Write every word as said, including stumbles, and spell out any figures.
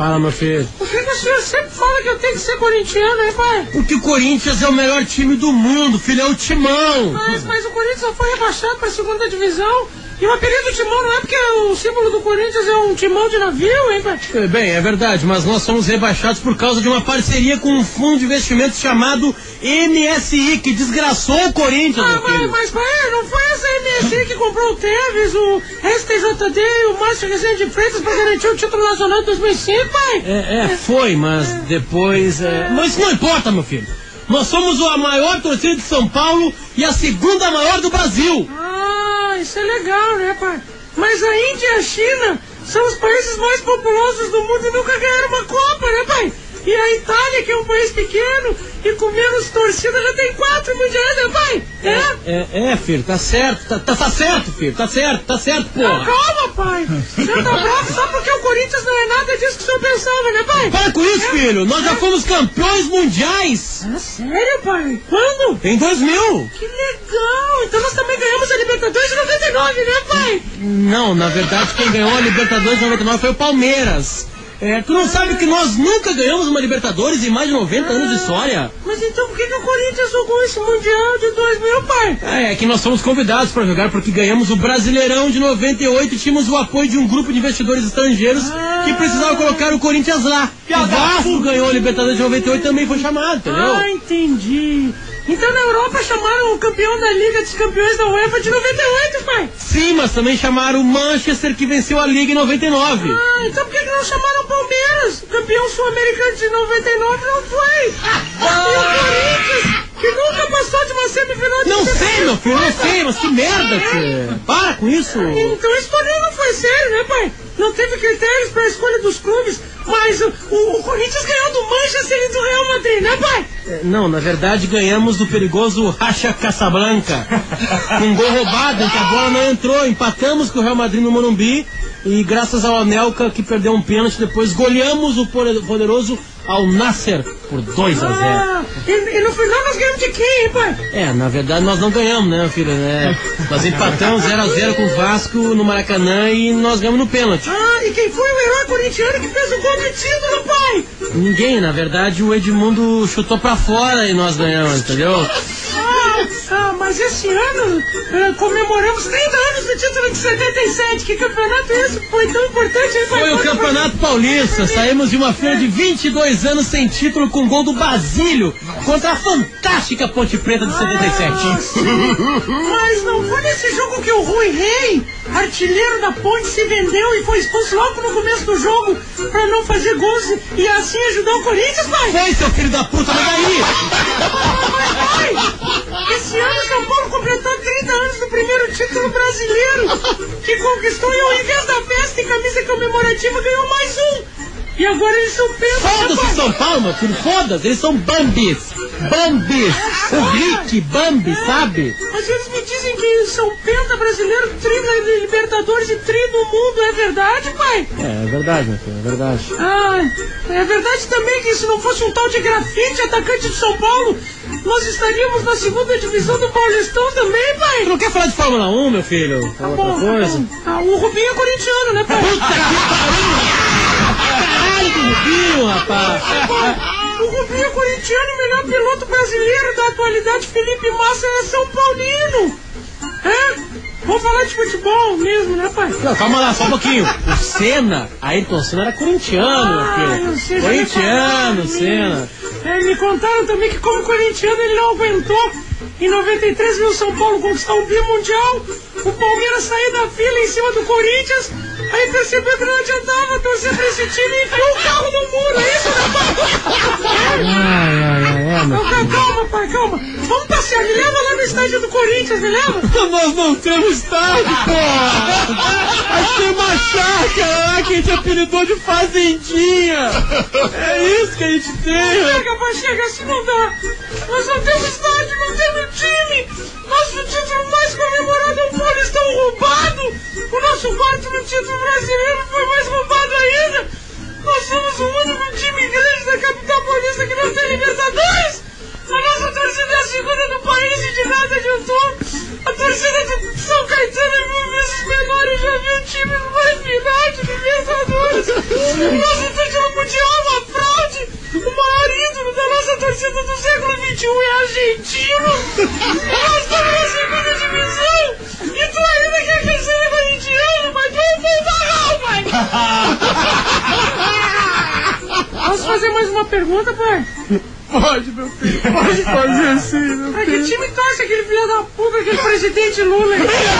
Fala, meu filho. Por que, que o senhor sempre fala que eu tenho que ser corintiano, hein, pai? Porque o Corinthians é o melhor time do mundo, filho, é o timão. Mas, mas o Corinthians só foi rebaixado pra segunda divisão. E o apelido do timão não é porque o símbolo do Corinthians é um timão de navio, hein, pai? É, bem, é verdade, mas nós somos rebaixados por causa de uma parceria com um fundo de investimentos chamado M S I, que desgraçou o Corinthians, Ah, meu mas, filho. mas, pai, não foi essa M S I que comprou o Tevez, o S T J D e o Márcio Rezende de Freitas pra garantir o título nacional de dois mil e cinco, pai? É, é, foi, mas depois... É... Mas não importa, meu filho. Nós somos a maior torcida de São Paulo e a segunda maior do Brasil. Ah, isso é legal, né, pai? Mas a Índia e a China são os países mais populosos do mundo e nunca ganharam uma Copa, né, pai? E a Itália, que é um país pequeno e com menos torcida, já tem quatro mundiais, né, pai? É? É, é, filho, tá certo, tá, tá, tá certo, filho, tá certo, tá certo, porra. Ah, calma, pai. O senhor tá bravo só porque o Corinthians não é nada disso que o senhor pensava, né, pai? Para com isso, filho, nós já fomos campeões mundiais. Ah, sério, pai? Quando? Em dois mil. Que legal! Então nós também ganhamos a Libertadores de noventa e nove, né, pai? Não, na verdade, quem ganhou a Libertadores de noventa e nove foi o Palmeiras. É, tu não sabe que nós nunca ganhamos uma Libertadores em mais de noventa ah, anos de história? Mas então por que, que o Corinthians jogou esse Mundial de dois mil, pai? É, é que nós fomos convidados para jogar porque ganhamos o Brasileirão de noventa e oito e tínhamos o apoio de um grupo de investidores estrangeiros ah, que precisava colocar o Corinthians lá. O Vasco ganhou a Libertadores de noventa e oito e também foi chamado, entendeu? Ah, entendi. Então na Europa chamaram o campeão da Liga dos Campeões da UEFA de noventa e oito, pai? Sim, mas também chamaram o Manchester, que venceu a Liga em noventa e nove. Ah, então por que, que não chamaram o Palmeiras? O campeão sul-americano de noventa e nove não foi. Ah, e o Corinthians, que nunca passou de uma semifinal de Não sei, meu filho, não sei, mas que merda, tio. Para com isso. Então esse torneio não foi sério, né, pai? Não teve critérios para a escolha dos clubes, mas o, o, o Corinthians ganhou do Manchester e do Real Madrid, né, pai? É, não, na verdade ganhamos do perigoso Racha Casablanca, com um gol roubado em que a bola não entrou. Empatamos com o Real Madrid no Morumbi e graças ao Anelka, que perdeu um pênalti, depois goleamos o poderoso Al Nasser por dois a zero. Ah, e, e no final nós ganhamos de quem, hein, pai? É, na verdade nós não ganhamos, né, filho? Né? Nós empatamos zero a zero com o Vasco no Maracanã e nós ganhamos no pênalti. Ah, e quem foi o herói corintiano que fez o gol do título, pai? Ninguém, na verdade o Edmundo chutou pra fora e nós ganhamos, entendeu? Ah, ah mas esse ano uh, comemoramos trinta anos do título de setenta e sete. Que campeonato é esse? Foi tão importante, hein, pai? Foi o Campeonato Paulista. Saímos de uma feira de vinte e dois anos sem título com gol do Basílio contra a fantástica Ponte Preta de setenta e sete. Ah, mas não foi nesse jogo que o Rui Rei, artilheiro da Ponte, se vendeu e foi expulso logo no começo do jogo pra não fazer gols e assim ajudar o Corinthians, pai? Foi, seu filho da puta, mas daí! Mas, pai, esse ano São Paulo completou trinta anos do primeiro título brasileiro que conquistou e ao invés da festa e camisa comemorativa ganhou mais um. E agora eles são penta. Foda-se São Paulo, meu filho, foda-se, eles são Bambis. Bambis. O Rick, Bambi, sabe? Mas eles me dizem que são penta brasileiro, tri da Libertadores e tri do mundo. É verdade, pai? É, é verdade, meu filho, é verdade. Ah, é verdade também que se não fosse um tal de Grafite, atacante de São Paulo, nós estaríamos na segunda divisão do Paulistão também, pai? Tu não quer falar de Fórmula um, meu filho? Tá bom, coisa? Ah, o Rubinho é corintiano, né, pai? Puta que caralho do Rubinho, rapaz! O Rubinho é corintiano, o melhor piloto brasileiro da atualidade, Felipe Massa, é São Paulino. É? Vamos falar de futebol mesmo, né, pai? Não, calma lá, só um pouquinho. O Senna, Ayrton Senna era corintiano, ah, meu filho. Corintiano, Senna. É, me contaram também que como corintiano ele não aguentou. Em noventa e três viu o São Paulo conquistar o bimundial, o Palmeiras sair da fila em cima do Corinthians, aí percebeu que não adiantava torcer pra esse time e enfiou o carro no muro, é isso, né, pai? Ai, ai, ai, é, meu filho. Calma, pai, calma. Vamos passear, me leva lá no estádio do Corinthians, me leva? Nós não temos estádio, porra! Acho que tem uma chácara lá que a gente apelidou de Fazendinha! É isso que a gente tem! Chega, pai, chega, assim não dá! Nós não temos estádio, não temos time! Nosso título mais comemorado é o Paulistão roubado! O nosso quarto no título brasileiro foi mais roubado ainda! Nós somos o único time grande da capital paulista que não tem Libertadores! A nossa torcida é a segunda do país e de nada adiantou! A torcida de São Caetano é mil vezes menor e já viu times mais final de Libertadores! Nossa torcida argentino! Nós estamos na segunda divisão! E tu ainda quer que eu seja corintiano, mas tu é um bom pai! Posso fazer mais uma pergunta, pai? Pode, meu filho. Pode fazer sim, meu Pra filho. que time torce aquele filho da puta, aquele presidente Lula aí?